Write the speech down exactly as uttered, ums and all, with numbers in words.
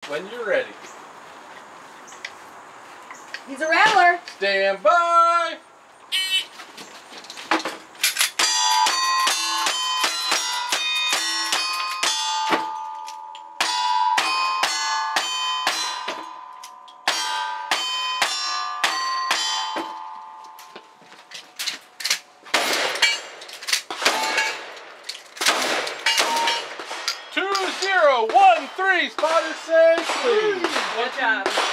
when you're ready. He's a rattler. Stand by. Two zero one three spotter says please. Good job.